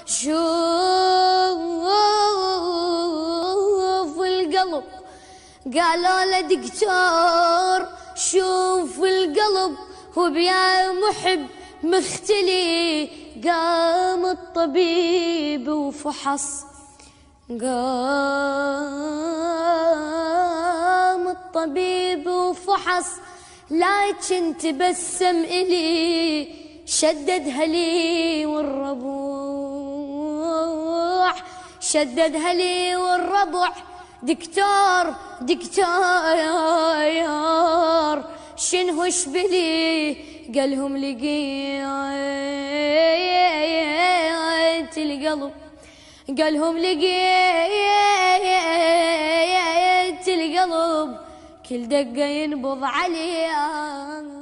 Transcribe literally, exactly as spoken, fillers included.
شوف القلب قالوا له دكتور شوف القلب وبيا محب مختلي. قام الطبيب وفحص قام الطبيب وفحص لكن تبسم إلي شددها لي والربوع شددها لي والربع. دكتور دكتور شنهش بلي قالهم لقيت القلب قالهم لقيت القلب كل دقة ينبض عليه.